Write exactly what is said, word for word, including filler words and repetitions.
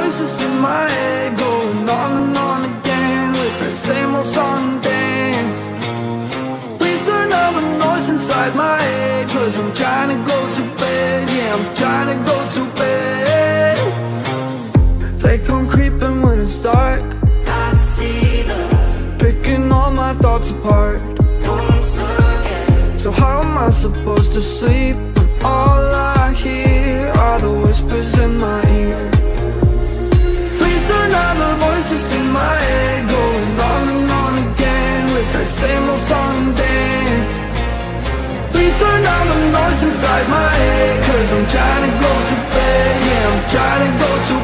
voices in my head going on and on again with the same old song and dance. Please turn down the noise inside my head, cause I'm trying to go to bed. Yeah, I'm trying to go to bed. They come creeping when it's dark. I see them picking all my thoughts apart once again. So how am I supposed to sleep when all I hear are the whispers in my ear? Please turn down the voices in my head going on and on again with that same old song and dance. Please turn down the noise inside my head, cause I'm trying to go to bed. Yeah, I'm trying to go to